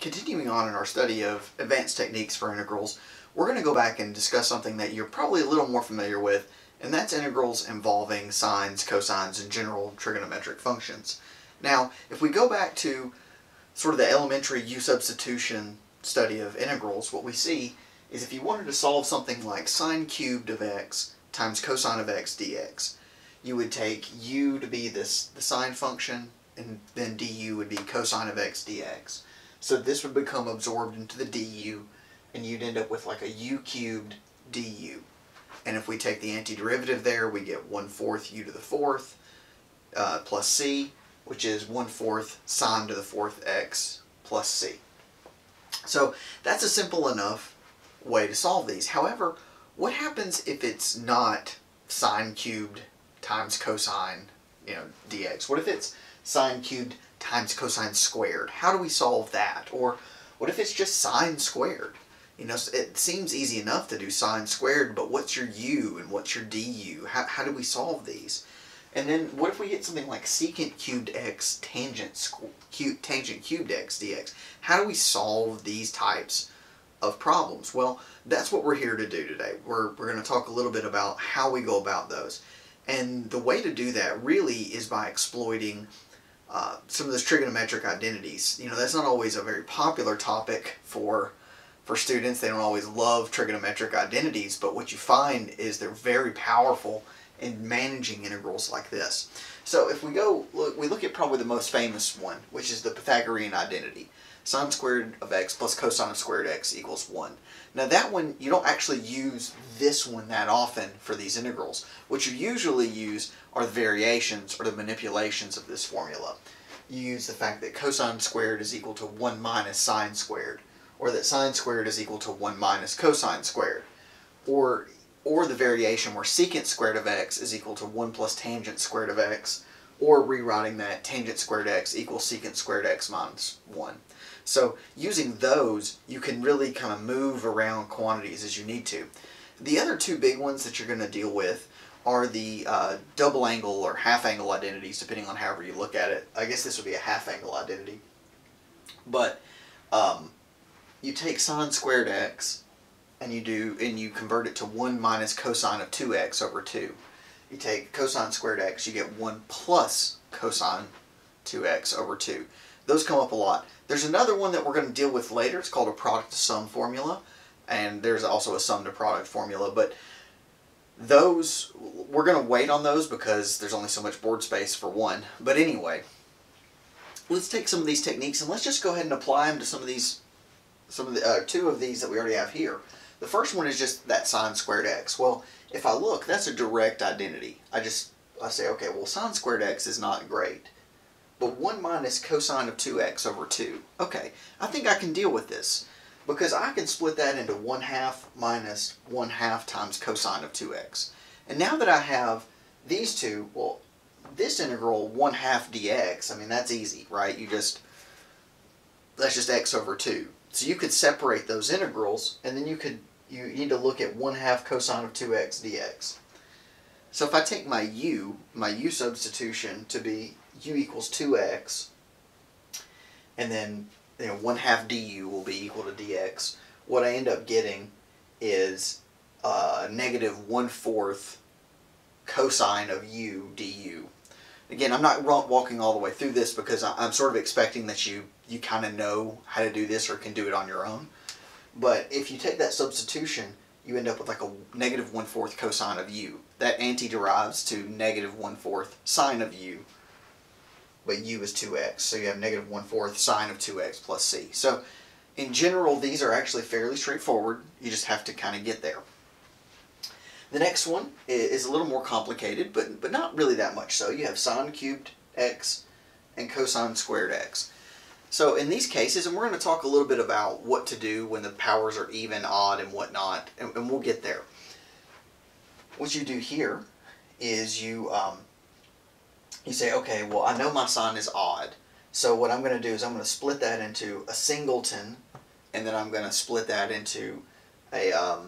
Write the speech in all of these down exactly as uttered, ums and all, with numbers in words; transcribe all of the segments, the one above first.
Continuing on in our study of advanced techniques for integrals, we're going to go back and discuss something that you're probably a little more familiar with, and that's integrals involving sines, cosines, and general trigonometric functions. Now, if we go back to sort of the elementary U substitution study of integrals, what we see is if you wanted to solve something like sine cubed of x times cosine of x dx, you would take u to be this the sine function, and then du would be cosine of x dx. So this would become absorbed into the du, and you'd end up with like a u cubed du. And if we take the antiderivative there, we get one fourth u to the fourth uh, plus c, which is one fourth sine to the fourth x plus c. So that's a simple enough way to solve these. However, what happens if it's not sine cubed times cosine, you know, dx? What if it's sine cubed times cosine squared? How do we solve that? Or what if it's just sine squared? You know, it seems easy enough to do sine squared, but what's your u and what's your du? How, how do we solve these? And then what if we get something like secant cubed x tangent, cube, tangent cubed x dx? How do we solve these types of problems? Well, that's what we're here to do today. We're, we're going to talk a little bit about how we go about those. And the way to do that really is by exploiting uh, some of those trigonometric identities. You know, that's not always a very popular topic for for students. They don't always love trigonometric identities, but what you find is they're very powerful in managing integrals like this. So if we go, look, we look at probably the most famous one, which is the Pythagorean identity. Sine squared of x plus cosine of squared x equals one. Now that one, you don't actually use this one that often for these integrals. What you usually use are the variations or the manipulations of this formula. You use the fact that cosine squared is equal to one minus sine squared, or that sine squared is equal to one minus cosine squared, or or the variation where secant squared of x is equal to one plus tangent squared of x, or rewriting that tangent squared x equals secant squared x minus one. So using those, you can really kind of move around quantities as you need to. The other two big ones that you're going to deal with are the uh, double angle or half angle identities, depending on however you look at it. I guess this would be a half angle identity. But um, you take sine squared x and you do and you convert it to one minus cosine of two x over two. You take cosine squared x, you get one plus cosine two x over two. Those come up a lot. There's another one that we're going to deal with later. It's called a product to sum formula, and there's also a sum to product formula, but those, we're going to wait on those because there's only so much board space for one. But anyway, let's take some of these techniques and let's just go ahead and apply them to some of these, some of the uh, two of these that we already have here. The first one is just that sine squared x. Well, if I look, that's a direct identity. I just, I say, okay, well, sine squared x is not great. But one minus cosine of two x over two. Okay, I think I can deal with this because I can split that into one half minus one half times cosine of two x. And now that I have these two, well, this integral one half dx, I mean, that's easy, right? You just, that's just x over two. So you could separate those integrals, and then you could, you need to look at one half cosine of two x dx. So if I take my u, my u substitution to be u equals two x, and then you know one half du will be equal to dx, what I end up getting is uh, negative one fourth cosine of u du. Again, I'm not walking all the way through this because I'm sort of expecting that you you kind of know how to do this or can do it on your own. But if you take that substitution, you end up with like a negative one fourth cosine of u. That antiderives to negative one fourth sine of u, but u is two x, so you have negative one fourth sine of two x plus c. So in general, these are actually fairly straightforward. You just have to kind of get there. The next one is a little more complicated, but, but not really that much so. You have sine cubed x and cosine squared x. So in these cases, and we're going to talk a little bit about what to do when the powers are even, odd, and whatnot, and, and we'll get there. What you do here is you, um, you say, okay, well, I know my sine is odd, so what I'm going to do is I'm going to split that into a singleton, and then I'm going to split that into a, um,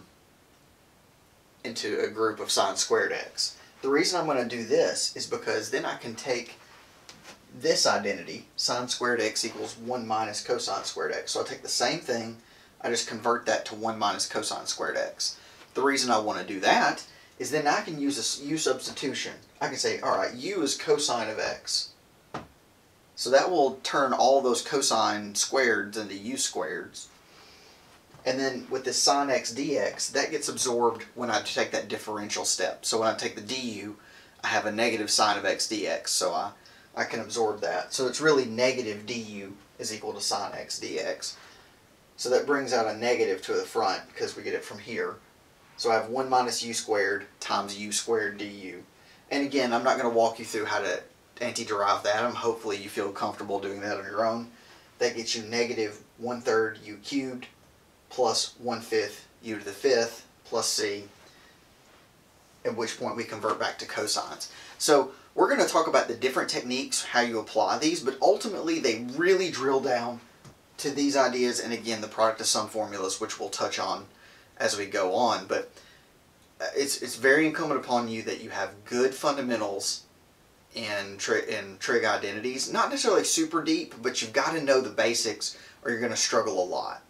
into a group of sine squared x. The reason I'm going to do this is because then I can take this identity, sine squared x equals one minus cosine squared x. So I take the same thing, I just convert that to one minus cosine squared x. The reason I want to do that is then I can use a u substitution. I can say, all right, u is cosine of x. So that will turn all those cosine squareds into u squareds. And then with this sine x dx, that gets absorbed when I take that differential step. So when I take the du, I have a negative sine of x dx. So I, I can absorb that. So it's really negative du is equal to sine x dx. So that brings out a negative to the front because we get it from here. So I have one minus u squared times u squared du. And again, I'm not going to walk you through how to antiderive that. Um, hopefully you feel comfortable doing that on your own. That gets you negative one third u cubed plus one fifth u to the fifth plus c, at which point we convert back to cosines. So we're going to talk about the different techniques, how you apply these, but ultimately they really drill down to these ideas, and again the product of sum formulas, which we'll touch on as we go on. But it's, it's very incumbent upon you that you have good fundamentals in, tri in trig identities. Not necessarily super deep, but you've got to know the basics or you're going to struggle a lot.